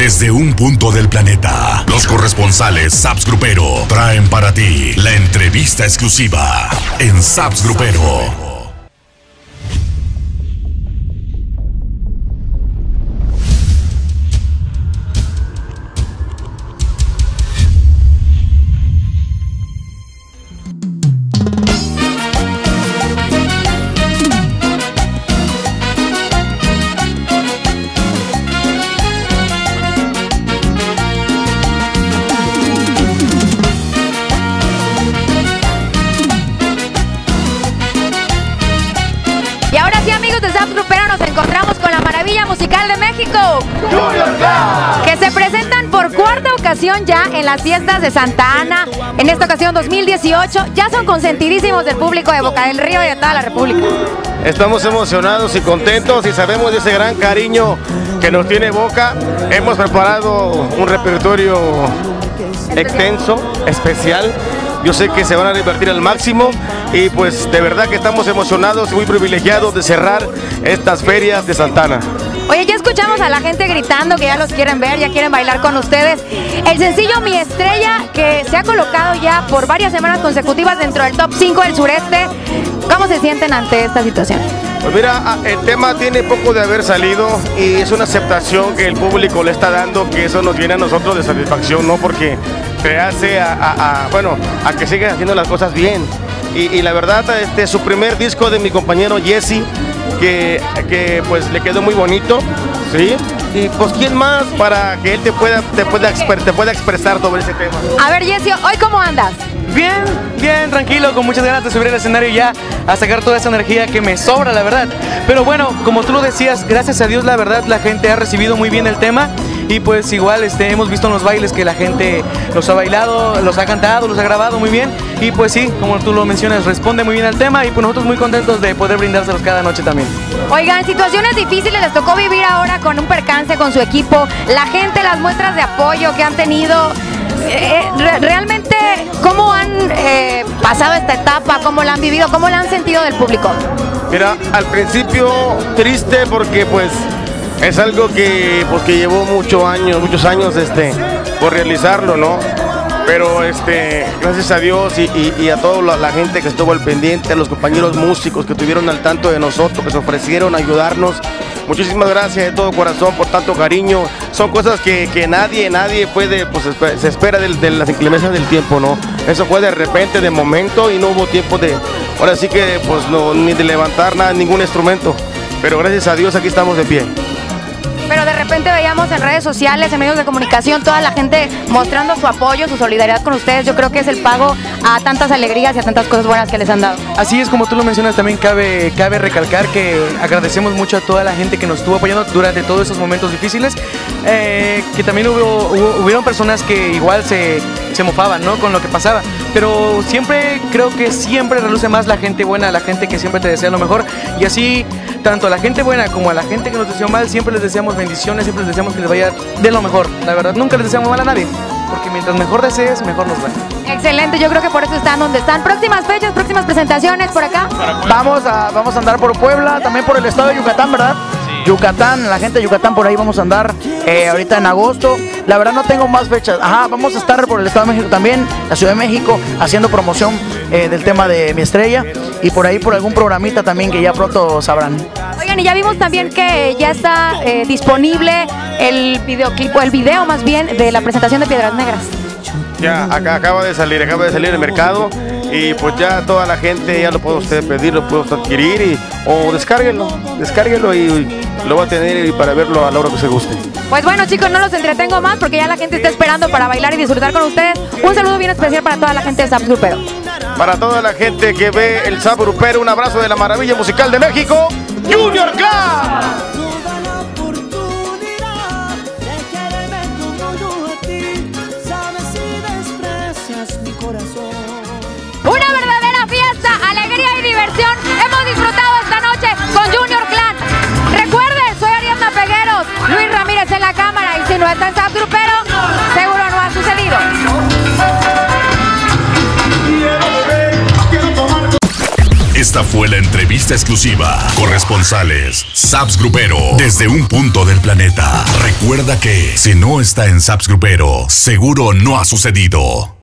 Desde un punto del planeta, los corresponsales Saps Grupero traen para ti la entrevista exclusiva en Saps Grupero. Y ahora sí, amigos de Saps Grupero, nos encontramos con la maravilla musical de México, Junior Clan, que se presentan por cuarta ocasión ya en las fiestas de Santa Ana. En esta ocasión 2018, ya son consentidísimos del público de Boca del Río y de toda la República. Estamos emocionados y contentos y sabemos de ese gran cariño que nos tiene Boca. Hemos preparado un repertorio extenso, especial. Yo sé que se van a divertir al máximo y pues de verdad que estamos emocionados y muy privilegiados de cerrar estas ferias de Santa Ana. Oye, ya escuchamos a la gente gritando que ya los quieren ver, ya quieren bailar con ustedes. El sencillo Mi Estrella, que se ha colocado ya por varias semanas consecutivas dentro del top 5 del sureste. ¿Cómo se sienten ante esta situación? Pues mira, el tema tiene poco de haber salido y es una aceptación que el público le está dando, que eso nos llena a nosotros de satisfacción, ¿no? Porque te hace a que sigas haciendo las cosas bien. Y la verdad, su primer disco de mi compañero Jesse, que pues le quedó muy bonito, ¿sí? Y pues quién más para que él te pueda expresar sobre ese tema. A ver, Jesse, ¿hoy cómo andas? Bien, bien, tranquilo, con muchas ganas de subir al escenario ya a sacar toda esa energía que me sobra, la verdad. Pero bueno, como tú lo decías, gracias a Dios, la verdad, la gente ha recibido muy bien el tema. Y pues igual hemos visto en los bailes que la gente los ha bailado, los ha cantado, los ha grabado muy bien. Y pues sí, como tú lo mencionas, responde muy bien al tema y pues nosotros muy contentos de poder brindárselos cada noche también. Oigan, situaciones difíciles les tocó vivir ahora con un percance con su equipo. La gente, las muestras de apoyo que han tenido. Realmente, ¿cómo han pasado esta etapa? ¿Cómo la han vivido? ¿Cómo la han sentido del público? Mira, al principio triste porque pues es algo que llevó muchos años por realizarlo, ¿no? Pero gracias a Dios y a toda la gente que estuvo al pendiente, a los compañeros músicos que estuvieron al tanto de nosotros, que se ofrecieron a ayudarnos. Muchísimas gracias de todo corazón por tanto cariño. Son cosas que nadie puede, pues se espera de las inclemencias del tiempo, ¿no? Eso fue de repente, de momento y no hubo tiempo ahora sí que pues no, ni de levantar nada, ningún instrumento. Pero gracias a Dios aquí estamos de pie. Pero de repente veíamos en redes sociales, en medios de comunicación, toda la gente mostrando su apoyo, su solidaridad con ustedes. Yo creo que es el pago a tantas alegrías y a tantas cosas buenas que les han dado. Así es, como tú lo mencionas, también cabe recalcar que agradecemos mucho a toda la gente que nos estuvo apoyando durante todos esos momentos difíciles. Que también hubieron personas que igual se mofaban, ¿no?, con lo que pasaba. Pero creo que siempre reluce más la gente buena, la gente que siempre te desea lo mejor. Y así, tanto a la gente buena como a la gente que nos deseó mal, siempre les deseamos bendiciones, siempre les deseamos que les vaya de lo mejor. La verdad, nunca les deseamos mal a nadie, porque mientras mejor desees, mejor nos va. Excelente, yo creo que por eso están donde están. Próximas fechas, próximas presentaciones por acá. Vamos a andar por Puebla, también por el estado de Yucatán, ¿verdad? Yucatán, la gente de Yucatán, por ahí vamos a andar ahorita en agosto. La verdad no tengo más fechas. Vamos a estar por el Estado de México también, la Ciudad de México, haciendo promoción del tema de Mi Estrella. Y por ahí por algún programita también que ya pronto sabrán. Oigan, y ya vimos también que ya está disponible el videoclip, o el video más bien, de la presentación de Piedras Negras. Ya, acaba de salir el mercado. Y pues ya toda la gente ya lo puede usted pedir, lo puede usted adquirir o descárguelo y lo va a tener y para verlo a la hora que se guste. Pues bueno, chicos, no los entretengo más porque ya la gente está esperando para bailar y disfrutar con ustedes. Un saludo bien especial para toda la gente de Saps Grupero. Para toda la gente que ve el Saps Grupero, un abrazo de la maravilla musical de México, Junior Clan. Una verdadera fiesta, alegría y diversión hemos disfrutado esta noche con Junior Clan. Recuerden, soy Ariadna Pegueros, Luis Ramírez en la cámara, y si no está en Saps Grupero, seguro no ha sucedido. Esta fue la entrevista exclusiva. Corresponsales Saps Grupero, desde un punto del planeta. Recuerda que si no está en Saps Grupero, seguro no ha sucedido.